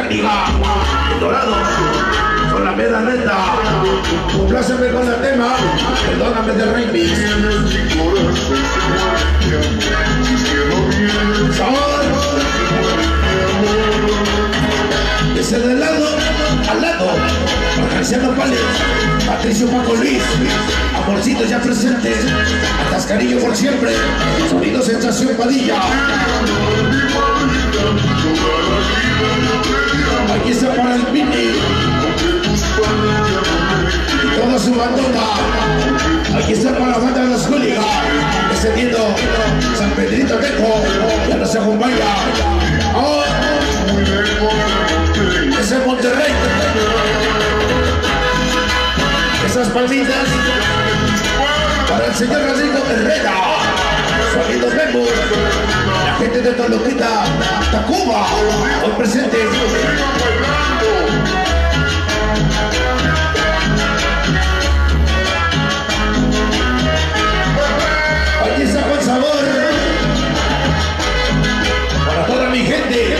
técnica, el dorado, con la mera neta. Compláceme con el tema, perdóname de remix. Sabor. Ese de lado al lado, Marciano Pales, Patricio Paco Luis, amorcito ya presente, atascarillo por siempre, sonido sensación Padilla. Aquí está para el Pini y toda su bandota. Aquí está para la banda de los Hooligans, descendiendo San Pedrito Teco, ya no se acompaña. Oh, ese es Monterrey. Esas palmitas para el señor Rodrigo Herrera, sonido Memo, la gente de Toluquita, Tacuba, hoy presente. Aquí está con sabor para toda mi gente,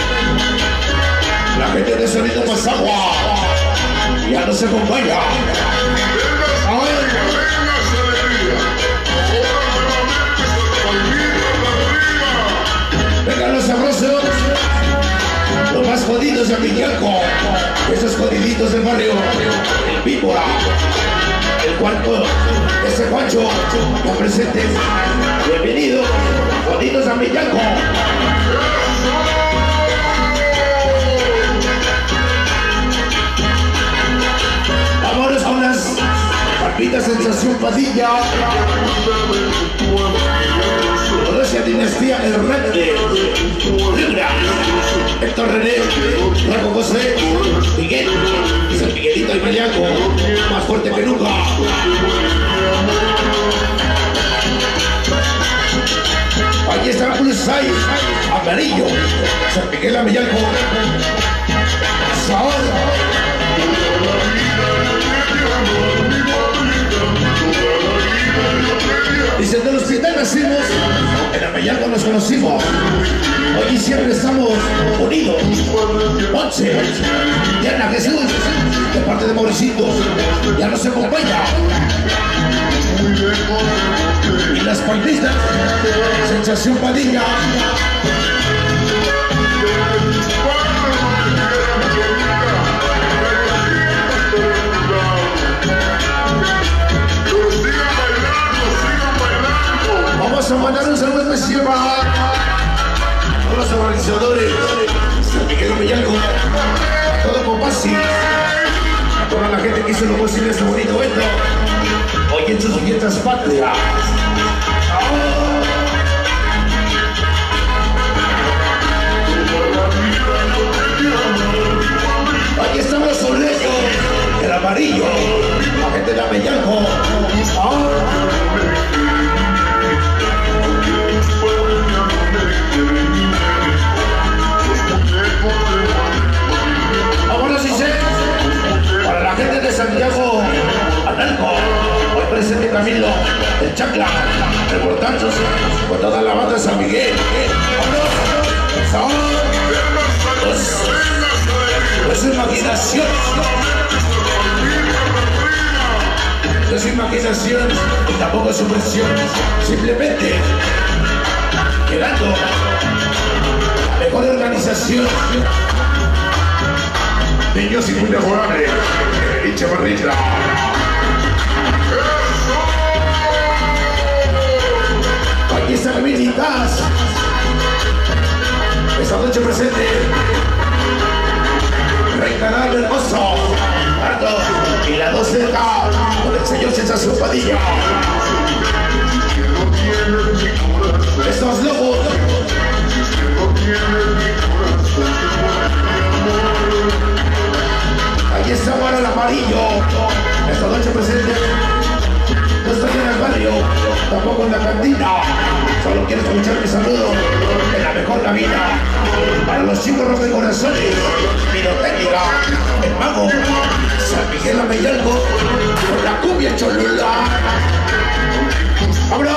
la gente de sonido Mazagua, ya no se acompaña. Vengan los sabrosos, los más jodidos de Amigalco, esos jodiditos del barrio, el Víbora, el cuarto, ese Juancho, que presente. Bienvenido, jodidos de Amigalco. Vámonos con las palpitas sensación Padilla. Rosia Dinastía El Rende, Libra, Héctor René, Raco José, Miguel, y San Miguelito y Meliaco, más fuerte que nunca. Aquí está Plus Size, amarillo, San Miguel Ameliaco, Sabor. Dice, del hospital nacimos, en Amellaco nos conocimos. Hoy siempre estamos unidos. Once, Diana Jesús, de parte de Mauricito, ya nos acompaña. Y las palmitas, sensación Padilla. Vamos a mandar un saludo especial a los organizadores, San Miguel Ameliaco, a todo Compasi, a toda la gente que hizo lo posible este bonito evento, hoy en sus fiestas patrias. Aquí estamos Soleño, el amarillo, la gente de Ameliaco. Vámonos y sé, para la gente de Santiago, Analco, hoy presente Camilo, el Chacla, reportándose con toda la banda de San Miguel. Vámonos, no es imaginación, no es imaginación y tampoco es supresión, simplemente quedando mejor organización. Niños y muy mejorables, pinche barrita. Aquí está Militas. Esta noche presente. Rey Hermoso, Marco y la 12K con el señor Sensación Padilla. Estos lobos. Aquí está para el amarillo. Esta noche presente. No estoy en el barrio, tampoco en la cantina. Solo quiero escuchar mi saludo en la mejor cabina. Para los chicos rompecorazones, pirotécnica, el mago, San Miguel Ameliaco, con la cumbia Cholula. ¡Vámonos!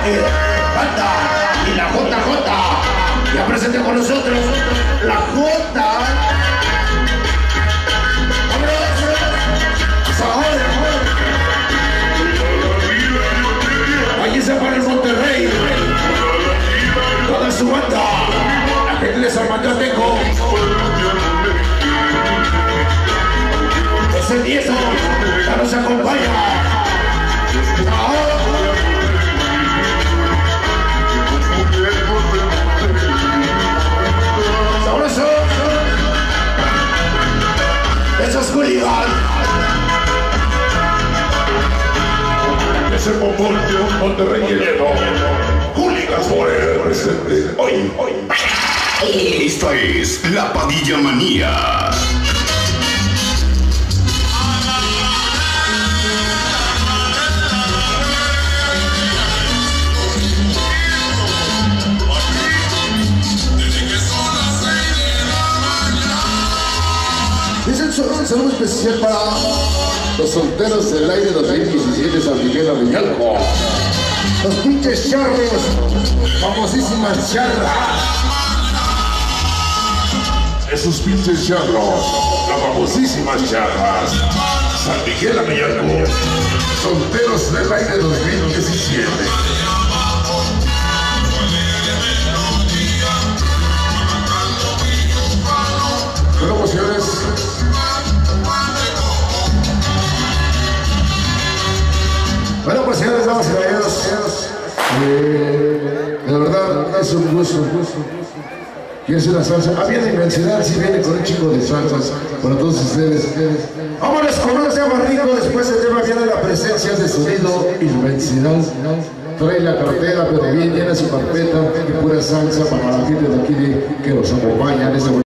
Banda y la JJ. Ya presente con nosotros la J. Allí se para el Monterrey. Toda su banda. La gente de San Mateco. Ese nieto ya nos acompaña. Sabroso. Eso es Hooligan. Ese bombón, Monterrey y el Hooligan por el presente. Hoy. Esta es la Padilla Manía. Es el saludo especial para los solteros del aire 2017 San Miguel Aviñalco. Los pinches charros, famosísimas charras. Esos pinches charros, las famosísimas charras. San Miguel Aviñalco, solteros del aire 2017. Bueno, pues señores, damas y caballeros, de verdad es un gusto. Y es una salsa. Viene Inmensidad, si viene con un chico de salsas para todos ustedes. Vámonos con un tema rico. Después el tema viene la presencia de sonido Inmensidad. Trae la cartera, pero bien llena su carpeta y pura salsa para la gente de aquí que nos acompaña en ese momento.